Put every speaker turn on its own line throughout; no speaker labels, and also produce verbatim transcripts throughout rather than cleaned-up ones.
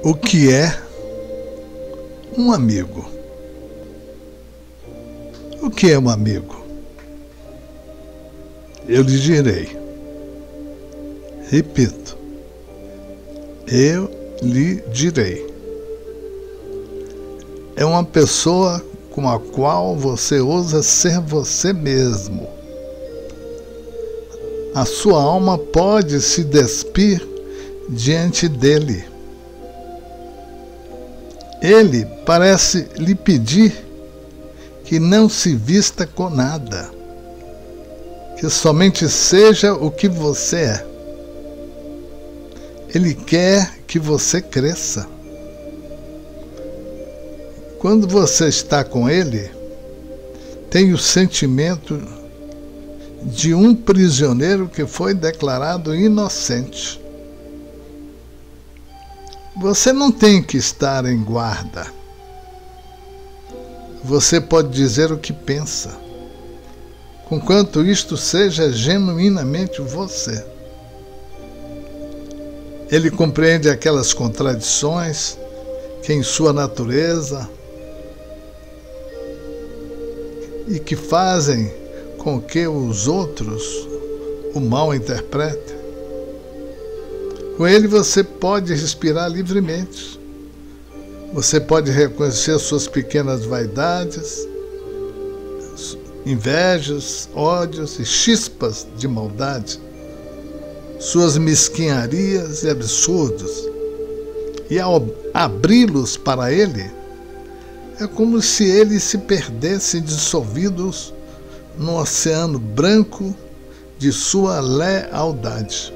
O que é um amigo? O que é um amigo? Eu lhe direi. Repito. Eu lhe direi. É uma pessoa com a qual você ousa ser você mesmo. A sua alma pode se despir diante dele. Ele parece lhe pedir que não se vista com nada, que somente seja o que você é. Ele quer que você cresça. Quando você está com ele, tem o sentimento de um prisioneiro que foi declarado inocente. Você não tem que estar em guarda. Você pode dizer o que pensa, conquanto isto seja genuinamente você. Ele compreende aquelas contradições que em sua natureza e que fazem com que os outros o mal interpretem. Com ele você pode respirar livremente. Você pode reconhecer suas pequenas vaidades, invejas, ódios e chispas de maldade, suas mesquinharias e absurdos. E ao abri-los para ele, é como se eles se perdessem dissolvidos no oceano branco de sua lealdade.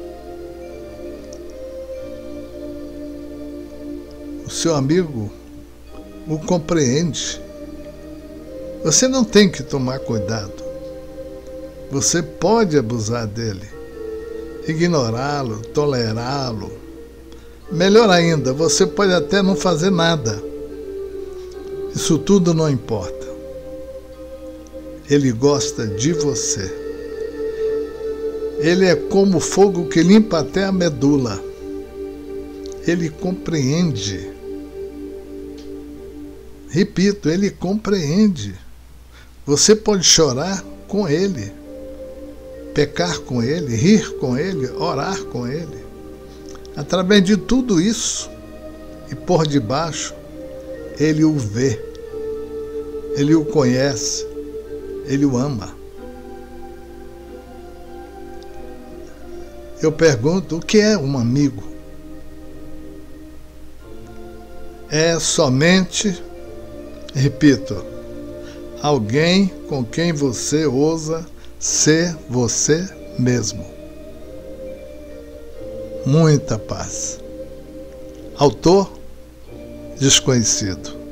O seu amigo o compreende. Você não tem que tomar cuidado. Você pode abusar dele, ignorá-lo, tolerá-lo. Melhor ainda, você pode até não fazer nada. Isso tudo não importa. Ele gosta de você. Ele é como o fogo que limpa até a medula. Ele compreende. Repito, ele compreende. Você pode chorar com ele, pecar com ele, rir com ele, orar com ele. Através de tudo isso, e por debaixo, ele o vê, ele o conhece, ele o ama. Eu pergunto, o que é um amigo? É somente, repito, alguém com quem você ousa ser você mesmo. Muita paz. Autor desconhecido.